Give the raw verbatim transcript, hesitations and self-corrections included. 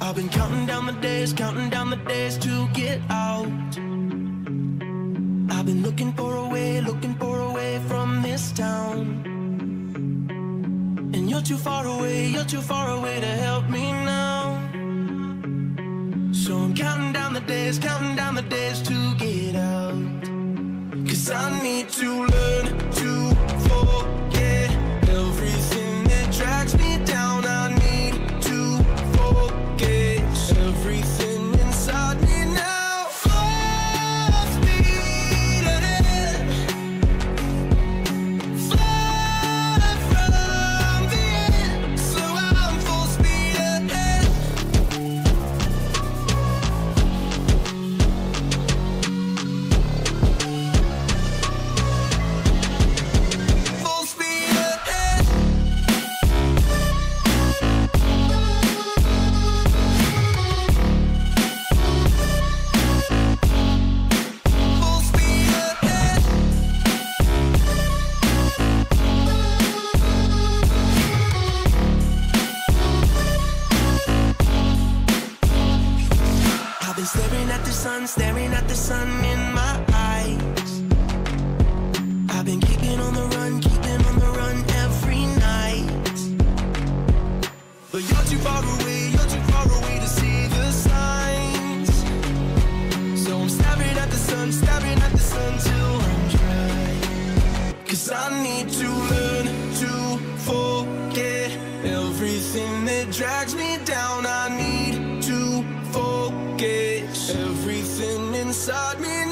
I've been counting down the days, counting down the days to get out. I've been looking for a way, looking for a way from this town. And you're too far away, you're too far away to help me now. So I'm counting down the days, counting down the days to get out. Cause I need to learn to forget everything that drags me down. I need to forget everything inside me now. Full speed ahead, fly from the end. So I'm full speed ahead. Full speed ahead. Full speed ahead. I've been staring at the sun, staring at the sun in my eyes. I've been keeping on the run, keeping on the run every night. But you're too far away, you're too far away to see the signs. So I'm staring at the sun, staring at the sun till I'm dry. Cause I need to learn to forget everything that drags me down. I need to forget everything inside me